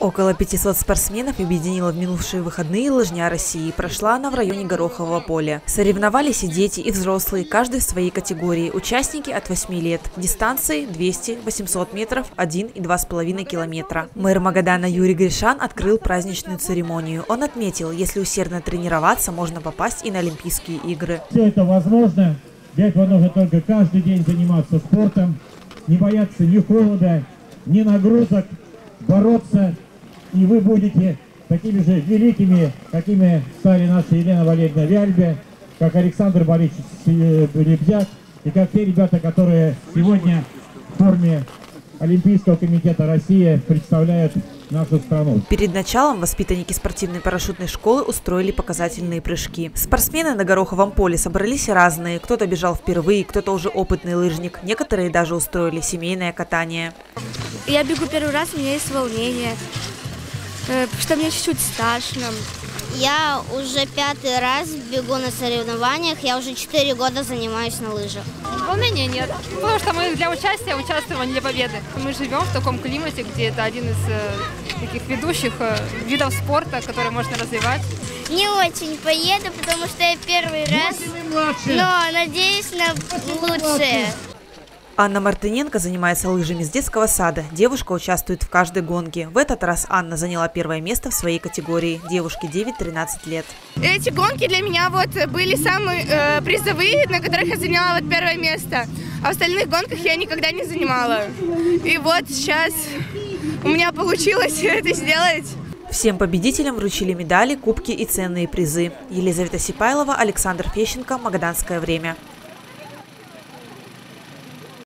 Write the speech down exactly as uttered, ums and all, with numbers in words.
Около пятисот спортсменов объединила в минувшие выходные лыжня России. Прошла она в районе Горохового поля. Соревновались и дети, и взрослые, каждый в своей категории. Участники от восьми лет. Дистанции двести, восемьсот метров, один и два с половиной километра. Мэр Магадана Юрий Гришан открыл праздничную церемонию. Он отметил, если усердно тренироваться, можно попасть и на Олимпийские игры. Все это возможно. Для этого нужно только каждый день заниматься спортом, не бояться ни холода, ни нагрузок, бороться. И вы будете такими же великими, какими стали наши Елена Валерьевна Вяльбе, как Александр Борисович Лебзяк, и как те ребята, которые сегодня в форме Олимпийского комитета России представляют нашу страну. Перед началом воспитанники спортивной парашютной школы устроили показательные прыжки. Спортсмены на Гороховом поле собрались разные. Кто-то бежал впервые, кто-то уже опытный лыжник. Некоторые даже устроили семейное катание. Я бегу первый раз, у меня есть волнение, что мне чуть-чуть страшно. Я уже пятый раз бегу на соревнованиях, я уже четыре года занимаюсь на лыжах. Волнения нет, потому что мы для участия участвуем, а не для победы. Мы живем в таком климате, где это один из э, таких ведущих э, видов спорта, который можно развивать. Не очень поеду, потому что я первый раз, но надеюсь на лучшее. Анна Мартыненко занимается лыжами с детского сада. Девушка участвует в каждой гонке. В этот раз Анна заняла первое место в своей категории. Девушке девять-тринадцать лет. Эти гонки для меня вот были самые э, призовые, на которых я заняла вот первое место. А в остальных гонках я никогда не занимала. И вот сейчас у меня получилось это сделать. Всем победителям вручили медали, кубки и ценные призы. Елизавета Сипайлова, Александр Фещенко. Магаданское время.